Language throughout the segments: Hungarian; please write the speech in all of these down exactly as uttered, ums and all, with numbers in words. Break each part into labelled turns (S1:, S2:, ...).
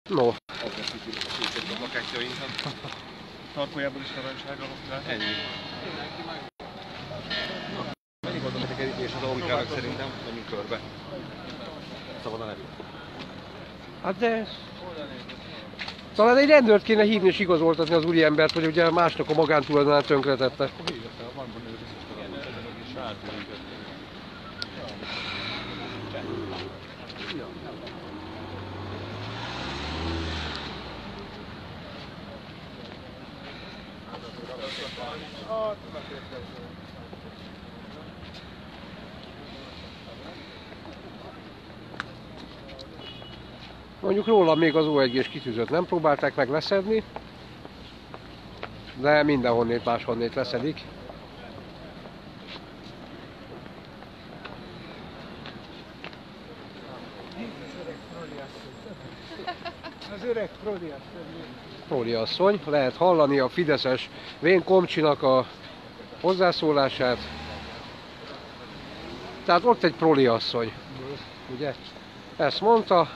S1: No.
S2: Az lesz itt a szépen a lakátjainkat. Tarkójából is narancsága van. Ennyi. Mennyi volt a betegedítés az Omikrának szerintem? Menjünk körbe. Szabad a nevű.
S1: Hát de... Talán egy rendőrt kéne hívni és igazoltatni az úriembert, hogy ugye másnak a magántulajdonát tönkretette. Mondjuk róla még az ó egy-es kitűzött nem próbálták meg leszedni, de mindenhonnét máshonnét leszedik.
S3: Az öreg Prodi asszony.
S1: Prodi asszony, lehet hallani a fideszes Vén Komcsinak a hozzászólását. Tehát ott egy Prodi asszony, ugye? Ezt mondta.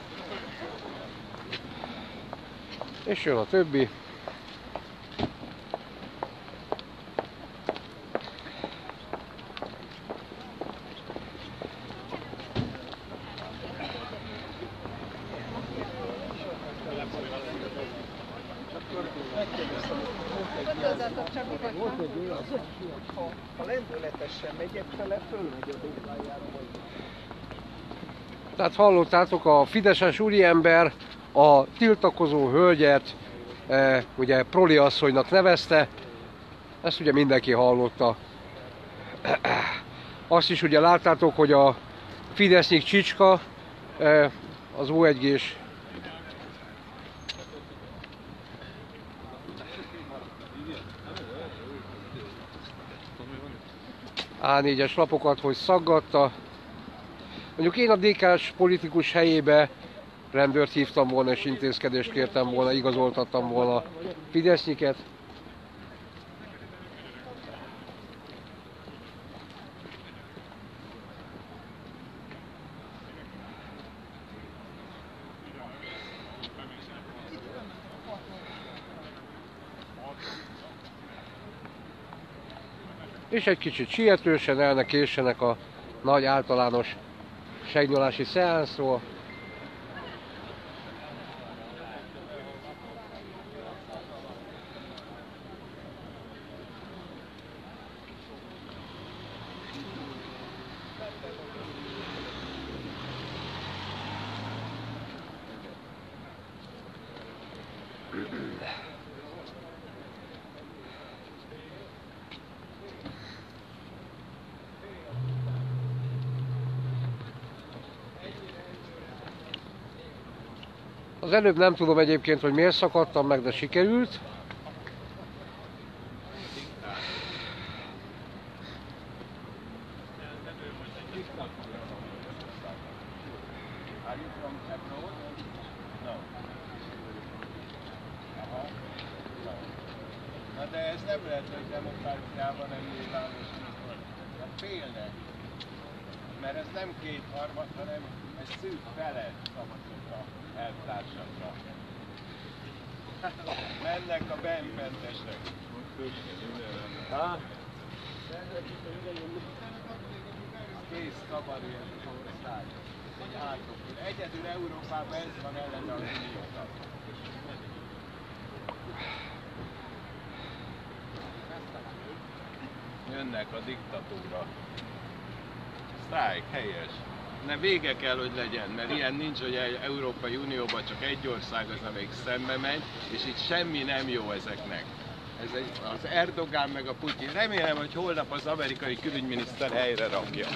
S1: És jön a többi.
S3: Ha lendületesen megyek fele, fölmegy a duplájára.
S1: Tehát hallottátok, a fideszes úriember a tiltakozó hölgyet e, ugye Proli asszonynak nevezte. Ezt ugye mindenki hallotta. Azt is ugye láttátok, hogy a Fidesznyik Csicska, e, az ó egy-es á négyes lapokat, hogy szaggatta. Mondjuk én a dé ká-s politikus helyébe rendőrt hívtam volna és intézkedést kértem volna, igazoltattam volna Fidesznyiket. És egy kicsit sietősen el ne késsenek a nagy általános segnyolási szeánszról. Az előbb nem tudom egyébként, hogy miért szakadtam meg, de sikerült.
S3: Na de ez nem lehet, hogy demokráciában nem nyilvános. Félnek. Mert ez nem kétharmad, hanem egy szűk fele szavazott a elvtársakra. Mennek a benfentesek. Ha? Kész kabaré ez az ország. Egy átokul. Egyedül Európában ez van ellen a uniónak. Jönnek a diktatúra. Sztrájk, helyes. Ne vége kell, hogy legyen, mert ilyen nincs, hogy egy Európai Unióban csak egy ország az, amelyik szembe megy, és itt semmi nem jó ezeknek. Ez egy, az Erdogán meg a Putyin. Remélem, hogy holnap az amerikai külügyminiszter helyre rakja.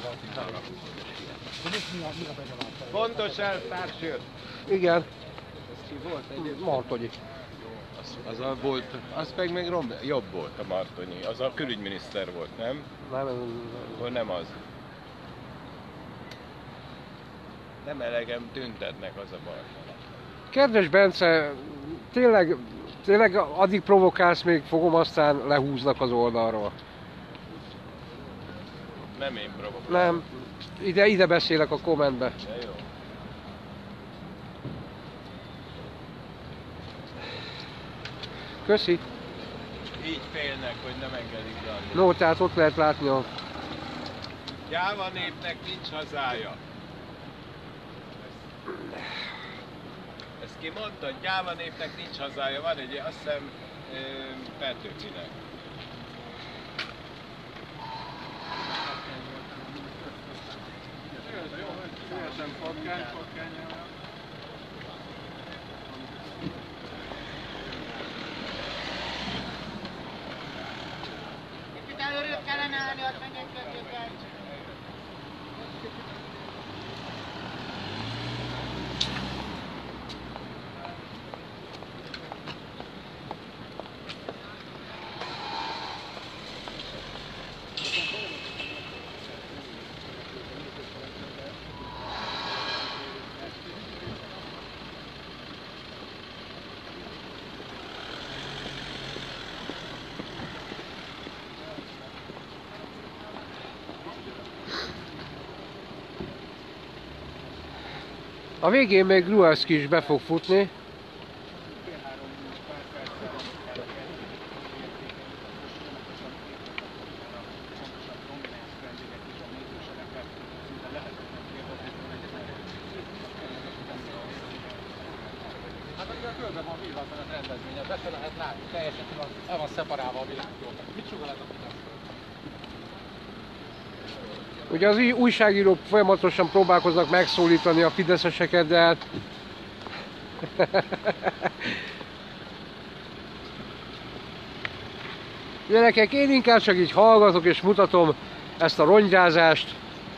S3: Fontos elvtárs jött.
S1: Igen.
S3: Ez ki volt egyébként?
S1: Martonyi.
S3: Az, az a volt, az meg még rom, jobb volt a Martonyi. Az a külügyminiszter volt, nem?
S1: Nem,
S3: Akkor nem az. Nem elegem tüntetnek, az a baj.
S1: Kedves Bence, tényleg, tényleg addig provokálsz, még fogom, aztán lehúznak az oldalról.
S3: Nem én provokálom.
S1: Nem, ide, ide beszélek a kommentbe.
S3: De jó.
S1: Köszi.
S3: Így félnek, hogy nem engedik be a
S1: No, tehát ott lehet látni a...
S3: Jáva népnek nincs hazája. Ezt ki mondta, Jáva népnek nincs hazája, van egy, azt hiszem, Petőfinek. Szívesen patkány, patkány.
S4: Itt előrébb kellene állni, ott megengedjük el.
S1: A végén még Gruevski is be fog futni.
S5: Hát amikor a körben van villatlan a rendezvényen, be se lehet látni, teljesen el van szeparálva a világtól. Mit sugal ez a Fidesz?
S1: Ugye az újságírók folyamatosan próbálkoznak megszólítani a fideszeseket, de hát... Gyerekek, én inkább csak így hallgatok és mutatom ezt a rongyrázást.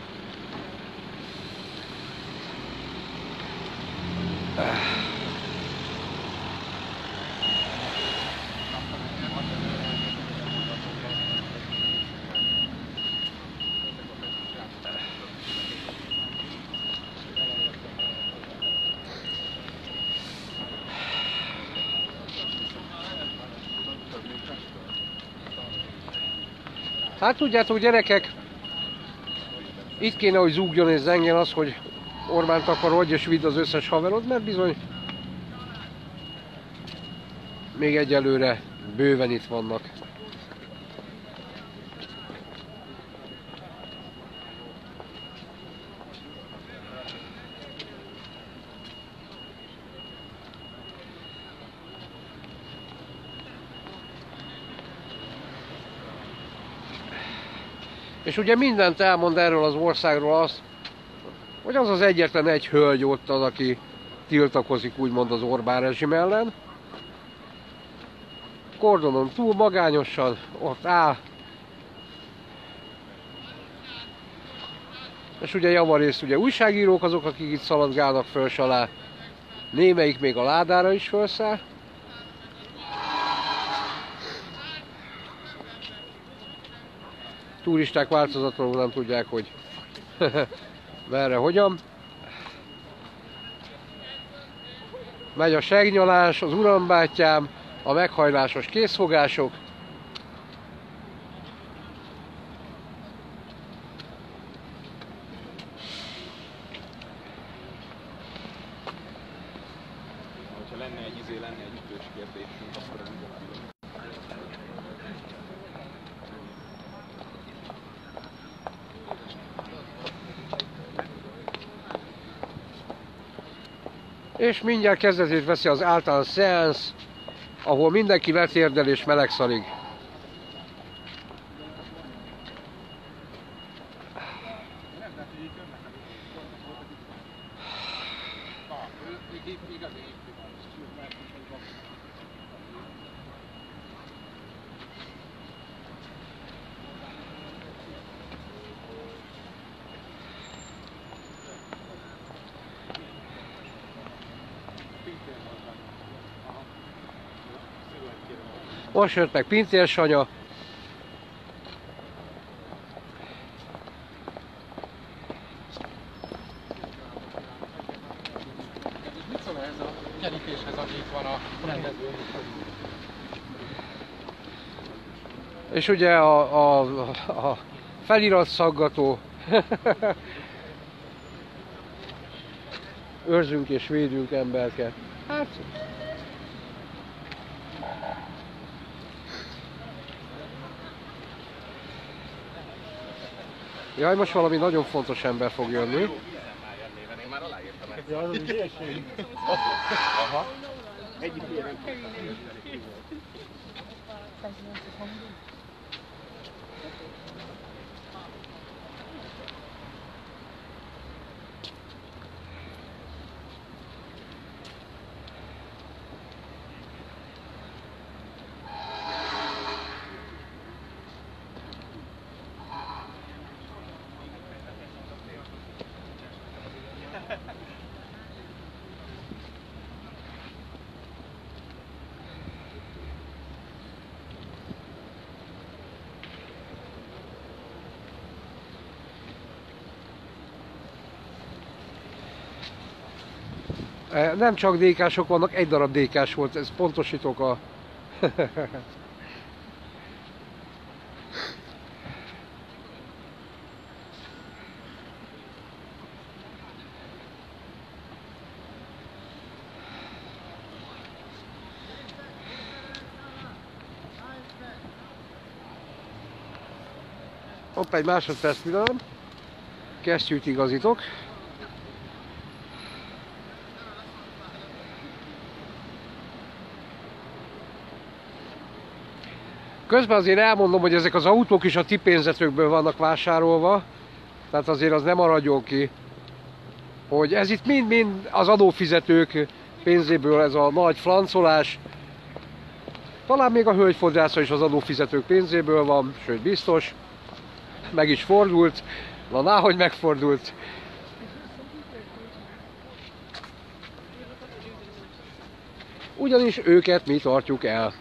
S1: Hát tudjátok, gyerekek, itt kéne, hogy zúgjon és zengjen az, hogy Orbánt akarodj és vidd az összes haverod, mert bizony még egyelőre bőven itt vannak. És ugye mindent elmond erről az országról azt, hogy az az egyetlen egy hölgy ott az, aki tiltakozik úgymond az Orbán rezsim ellen. Kordonon túl magányosan ott áll. És ugye javarészt ugye újságírók azok, akik itt szaladgálnak föl s alá. Némelyik még a ládára is felszáll. Turisták változatlanul nem tudják, hogy merre, hogyan. Megy a segnyalás, az urambátyám, a meghajlásos készfogások.
S2: Ha lenne egy izé, lenne egy ütős kérdésünk, akkor az ügyek.
S1: És mindjárt kezdetét veszi az általános szeánsz, ahol mindenki letérdel és melegszalig. Most jött meg Pintér Sanya.
S5: Mit szól ez a kerítéshez, ami itt van a rendezvényen?
S1: És ugye a, a, a feliratszaggató őrzünk és védünk emberket. Hát Jaj, most valami nagyon fontos ember fog jönni.
S2: Én már aláírtam ezt.
S5: Ja, az ügyesség.
S2: Aha. Egyik ilyen.
S1: Nem csak dé ká-sok vannak, egy darab dé ká-s volt, ez pontosítok a... Hopp, egy másodperc pillanat. Kesztyűt igazítok. Közben azért elmondom, hogy ezek az autók is a ti pénzetőkből vannak vásárolva, tehát azért az nem maradjon ki, hogy ez itt mind-mind az adófizetők pénzéből ez a nagy flancolás. Talán még a hölgyfodrásza is az adófizetők pénzéből van, sőt biztos, meg is fordult, na náhogy megfordult. Ugyanis őket mi tartjuk el.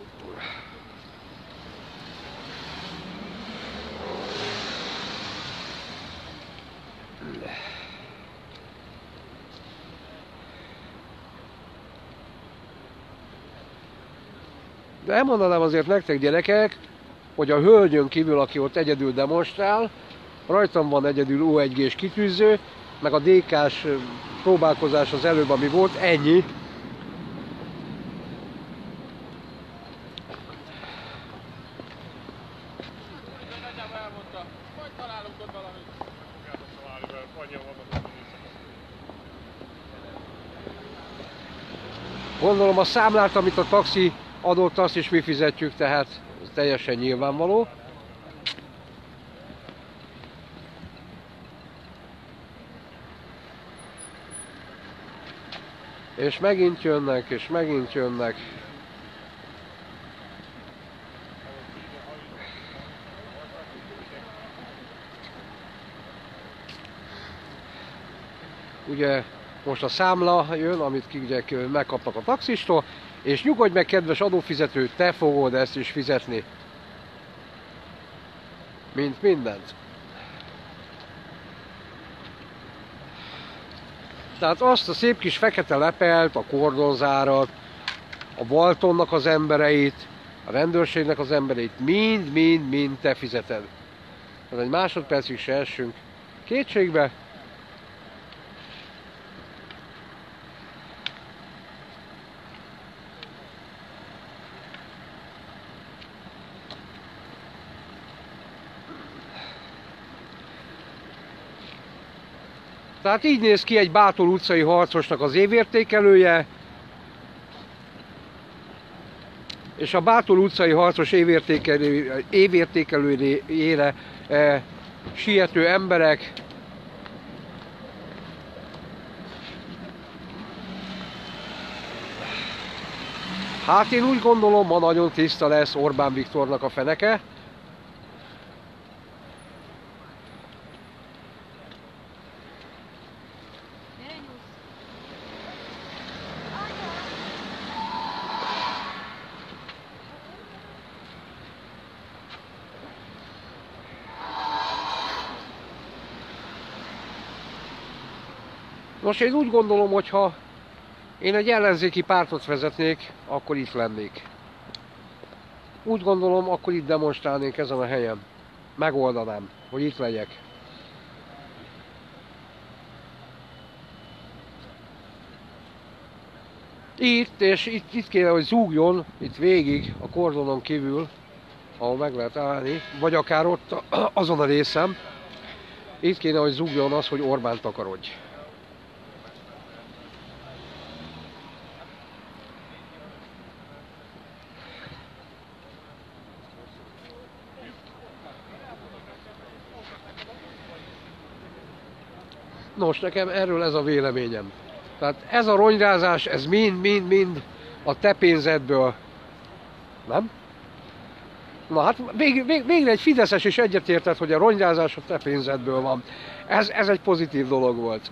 S1: De elmondanám azért nektek, gyerekek, hogy a hölgyön kívül, aki ott egyedül demonstrál, rajtam van egyedül ó egy gés kitűző, meg a dé ká-s próbálkozás az előbb, ami volt, ennyi. Gondolom a számlát, amit a taxi adott, azt is mi fizetjük, tehát ez teljesen nyilvánvaló. És megint jönnek, és megint jönnek. Ugye most a számla jön, amit ugye megkapnak a taxistól, és nyugodj meg, kedves adófizető, te fogod ezt is fizetni. Mint mindent. Tehát azt a szép kis fekete lepelt, a kordonzárat, a Baltonnak az embereit, a rendőrségnek az embereit, mind, mind, mind te fizeted. Tehát egy másodpercig se essünk kétségbe. Tehát így néz ki egy Bátor utcai harcosnak az évértékelője, és a Bátor utcai harcos évértékelő, évértékelőjére e, siető emberek hát én úgy gondolom, ma nagyon tiszta lesz Orbán Viktornak a feneke. Most én úgy gondolom, hogy ha én egy ellenzéki pártot vezetnék, akkor itt lennék. Úgy gondolom, akkor itt demonstrálnék ezen a helyen. Megoldanám, hogy itt legyek. Itt, és itt, itt kéne, hogy zúgjon, itt végig, a kordonon kívül, ahol meg lehet állni, vagy akár ott azon a részem. Itt kéne, hogy zúgjon az, hogy Orbán takarodj. Nos, nekem erről ez a véleményem. Tehát ez a rongyrázás, ez mind-mind-mind a te pénzedből. Nem? Na hát vég, vég, végre egy fideszes is egyetértett, hogy a rongyrázás a te pénzedből van. Ez, ez egy pozitív dolog volt.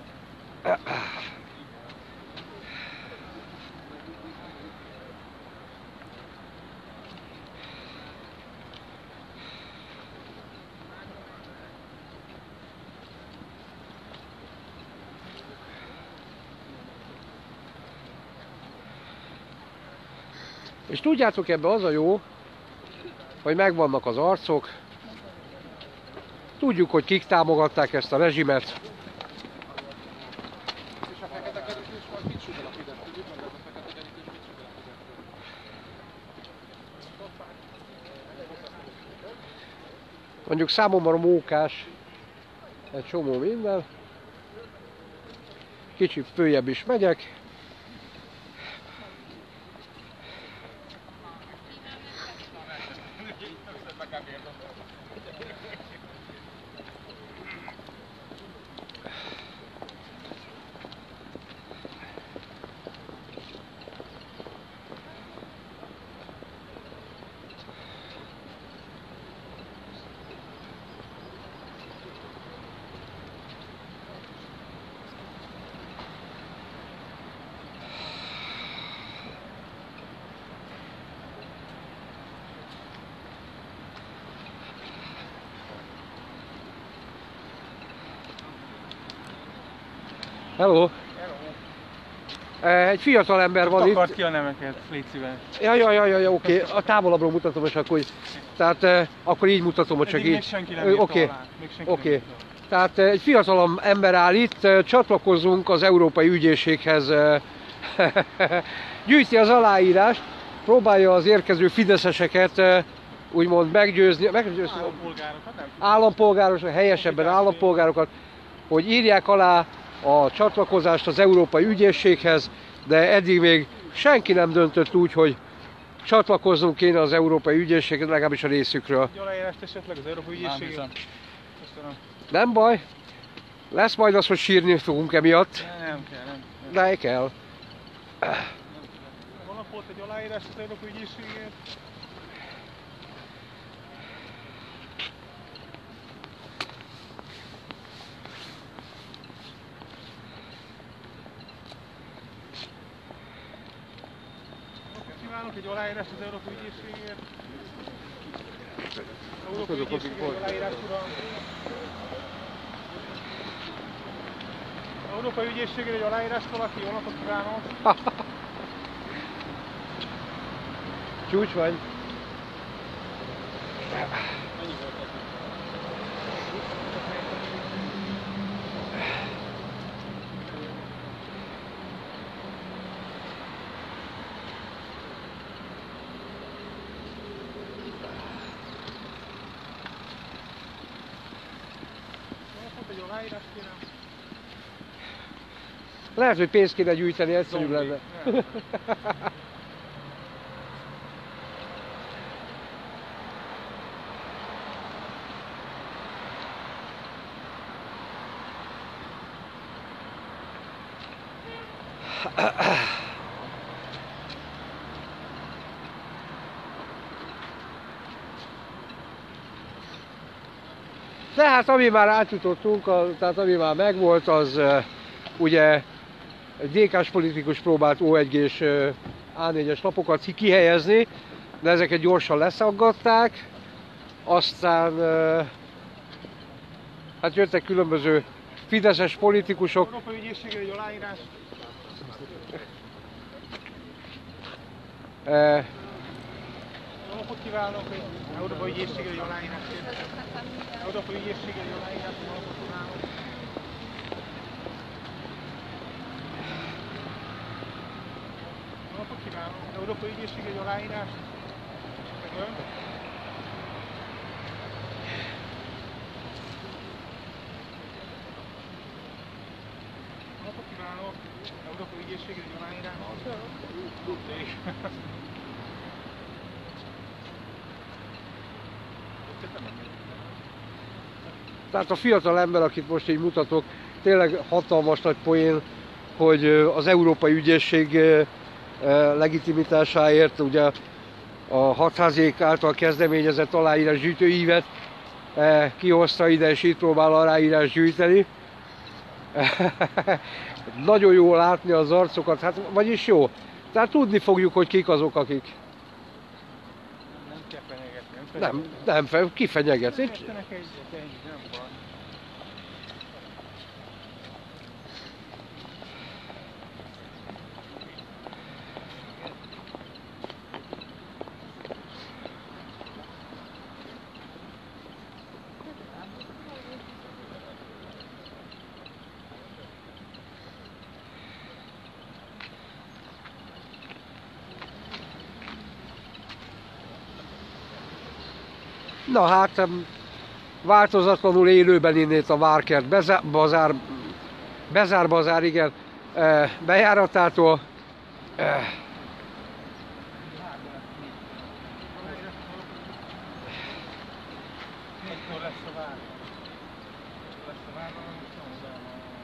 S1: És tudjátok, ebben az a jó, hogy megvannak az arcok, tudjuk, hogy kik támogatták ezt a rezsimet.
S5: És a fekete kerítés majd mit sugall a Fidesz? Tudjuk meg, ez a fekete kerítés mit sugall a Fidesz?
S1: Mondjuk számomra mókás egy csomó minden. Kicsit följebb is megyek. Hello! Egy fiatal ember van itt.
S5: Akart ki a nemeket, légy szíves.
S1: Ja, ja, ja, ja, ja, oké. A távolabbról mutatom, és akkor, tehát eh, akkor így mutatom, hogy csak
S5: Eddig
S1: így.
S5: még senki nem írta
S1: Oké,
S5: alá. Még senki nem
S1: oké.
S5: írta.
S1: Tehát eh, egy fiatal ember áll itt, eh, csatlakozzunk az Európai Ügyészséghez, eh, gyűjti az aláírást, próbálja az érkező fideszeseket eh, úgymond meggyőzni, meggyőzni
S5: Állampolgárokat nem tudom.
S1: állampolgárokat, helyesebben állampolgárokat, hogy írják alá a csatlakozást az Európai Ügyészséghez, de eddig még senki nem döntött úgy, hogy csatlakoznunk kéne az Európai Ügyészséghez, legalábbis a részükről.
S5: Egy aláírást esetleg az Európai Ügyészségét? Köszönöm.
S1: Nem baj, lesz majd az, hogy sírni fogunk emiatt,
S5: Nem, nem kell, nem. nem.
S1: de kell.
S5: Holnap volt egy aláírás az Európai Ügyészségért? Kívánok egy aláírást az Európai Ügyészségért. Európai Ügyészségért egy aláírás, uram. Európai Ügyészségért egy aláírás valaki, jó napot kívánok!
S1: Csúcs vagy.
S5: Mennyi volt az? Egy aláírás kérem.
S1: Lehet, hogy pénzt kéne gyűjteni, egyszerűbb
S5: Zombi.
S1: lenne.
S5: Nem.
S1: De hát ami már átjutottunk, a, tehát ami már megvolt, az uh, ugye egy dé ká-s politikus próbált ó egy gés uh, á négyes lapokat kihelyezni, de ezeket gyorsan leszaggatták. Aztán uh, hát jöttek különböző fideszes politikusok.
S5: Európai Ügyészségért egy aláírás.
S1: Uh,
S5: Jó napot kívánok, egy Európai Ügyészségért egy aláírás kérem. Európai Ügyészségért egy aláírás, jó napot kívánok. Jó napot kívánok, Európai Ügyészségért egy aláírás. Megön. kívánok! Európai Ügyészségre egy aláírás.
S1: Tehát a fiatal ember, akit most így mutatok, tényleg hatalmas nagy poén, hogy az Európai Ügyészség legitimitásáért ugye a hatháziék által kezdeményezett aláírásgyűjtő ívet kihozta ide, és itt próbál aláírás gyűjteni. Nagyon jó látni az arcokat, hát vagyis jó. Tehát tudni fogjuk, hogy kik azok, akik...
S5: Nem kell fenyegetni.
S1: Nem, nem, fel, ki fenyeget?
S5: Fenyegetnek egyet, ennyi, nem baj.
S1: Na hát, em, változatlanul élőben innét a Várkert bezár, bazár, bezár bazár, igen, eh, bejáratától. Eh,
S5: Mikor lesz a vár? Lesz a vár, most nem oda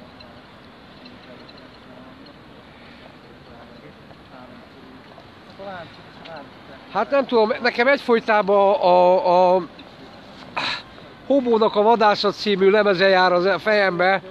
S5: a... Talán csak a vár.
S1: hát nem tudom, nekem egyfolytában a, a Hobónak a Vadászat című lemeze jár a fejembe.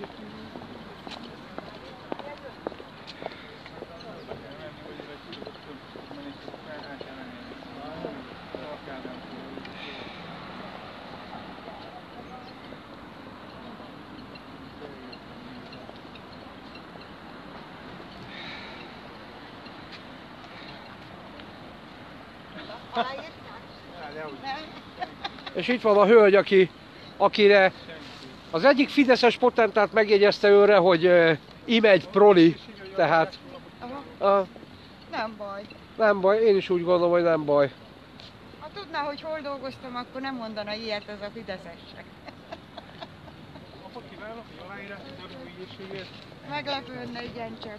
S1: És itt van a hölgy, aki, akire az egyik fideszes potentát megjegyezte őre, hogy uh, imegy proli, tehát
S4: Aha.
S1: uh,
S4: Nem baj.
S1: nem baj, én is úgy gondolom, hogy nem baj.
S4: Ha tudná, hogy hol dolgoztam, akkor nem mondana ilyet ez a fideszesek.
S5: Apa kívánok, hogy aláírás az Európai Ügyészségért.
S4: Meglepődne igencsak.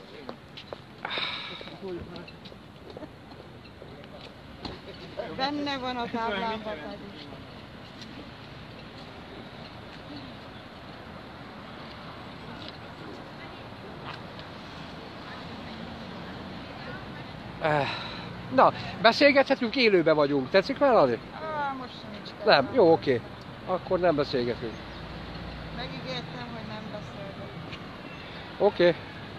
S4: Benne van a táblában pedig.
S1: Eh, Na, beszélgethetünk, élőben vagyunk. Tetszik vállalni?
S4: Á, most nincs kedvem.
S1: Nem, jó, oké. Akkor nem beszélgetünk.
S4: Megígértem, hogy nem beszélek.
S1: Oké.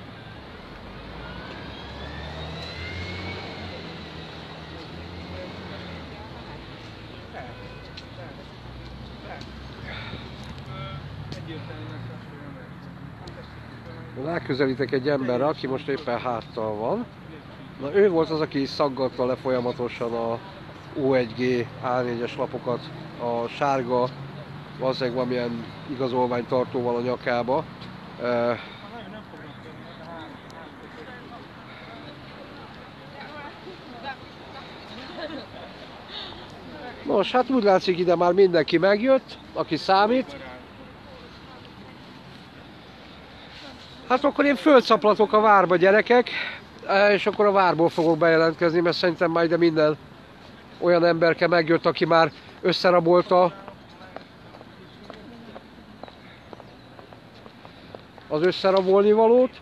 S1: Ráközelítek egy emberre, aki most éppen háttal van. Na, ő volt az, aki szaggatta le folyamatosan a ó egy gé á négyes lapokat a sárga, valószínűleg valamilyen igazolványtartóval a nyakába. Eh, Nos, hát úgy látszik, ide már mindenki megjött, aki számít. Hát akkor én földszaplatok a várba, gyerekek, és akkor a várból fogok bejelentkezni, mert szerintem már ide minden olyan emberke megjött, aki már összerabolta az összerabolni valót.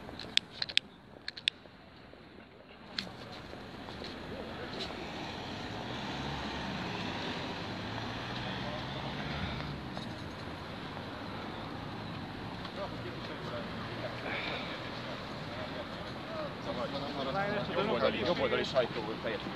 S2: Jobb oldali sajtó volt teljesen.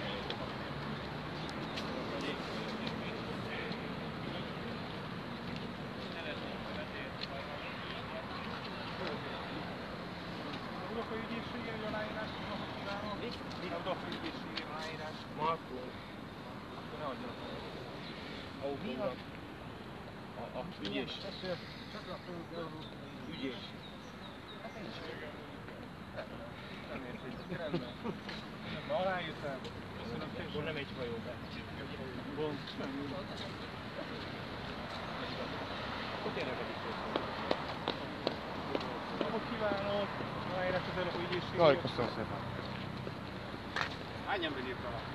S5: Európai Ügyészségért egy aláírás, napot kívánok. Európai Ügyészségért aláírás. Markó. Akkor ne adjanak el. Autónak. A ügyész. Ügyész. Nem érték. Rendben. Na, aláírtál. Köszönöm szépen. Nem egy hajó be. Gond. Semmi. Hogy érdekedik? Napot kívánok. aláírás az Európai Ügyészségre?
S2: Jaj, köszönöm szépen.
S3: Hány ember írta alá?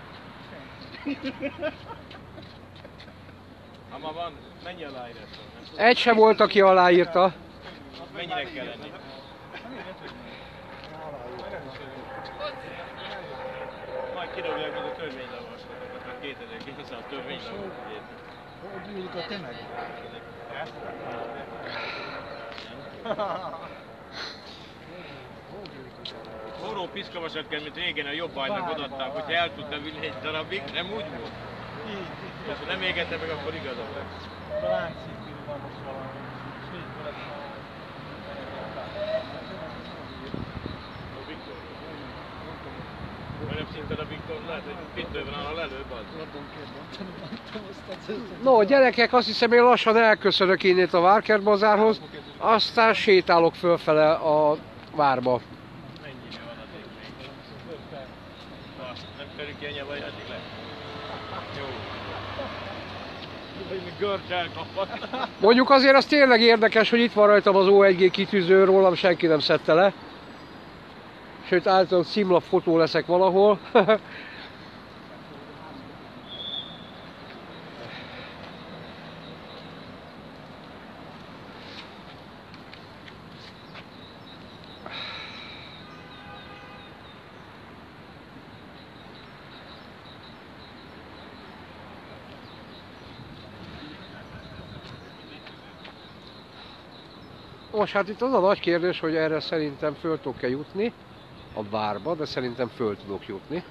S5: Ha ma van, mennyi aláírás van?
S1: Egy sem volt, aki aláírta.
S5: Mennyire kell lenni? Majd kidobják meg a törvényjavaslatokat, a kétezer-kétszáz törvényjavaslatot.
S6: Hogy írjuk a tömeg?
S5: Forró piszkavasat kell, mint régen a jobb bajnak odaadták, hogyha el tudna vinni egy darabig, nem úgy volt? És ha nem égette meg, akkor igaza lesz.
S6: A láncszintűn van most valami. És így van
S5: A Viktor. Nagyobb szinten a Viktor lehet, hogy kettőben áll előbb az.
S1: No, gyerekek, azt hiszem, én lassan elköszönök innét a Várkert bazárhoz, aztán sétálok fölfele a várba.
S5: Mennyire van addig még? Azt nem törjük ki a nyelvaj, addig le. Jó. Hogy mi görcs elkapott.
S1: Mondjuk azért az tényleg érdekes, hogy itt van rajtam az O egy G kitűző, rólam senki nem szedte le. Sőt, általában címlap fotó leszek valahol. Most hát itt az a nagy kérdés, hogy erre szerintem föl tudok-e jutni a várba, de szerintem föl tudok jutni.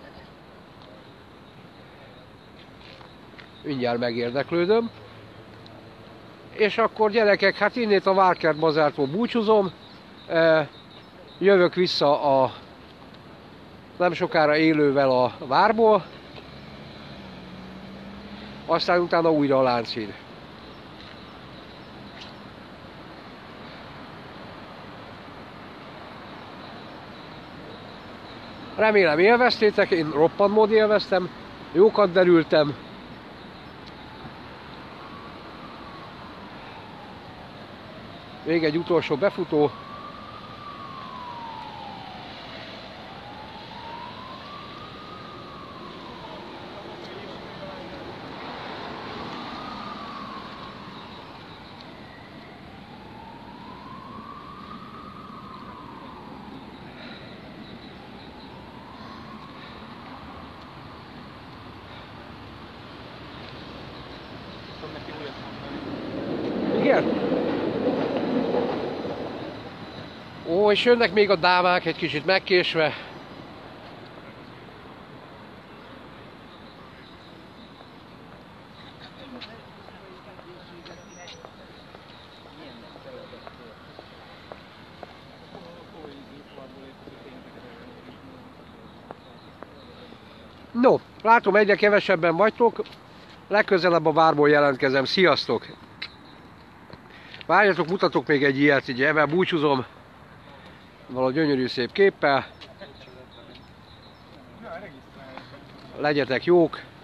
S1: Mindjárt megérdeklődöm. És akkor gyerekek, hát innét a Várkert bazártól búcsúzom. Jövök vissza a nem sokára élővel a várból. Aztán utána újra a Lánchíd. Remélem élveztétek, én roppant mód élveztem, jókat derültem. Még egy utolsó befutó. Igen? Ó, és jönnek még a dámák egy kicsit megkésve. No, látom, egyre kevesebben vagytok. Legközelebb a várból jelentkezem. Sziasztok! Várjatok, mutatok még egy ilyet, így ebben búcsúzom. Valahogy gyönyörű szép képpel. Legyetek jók!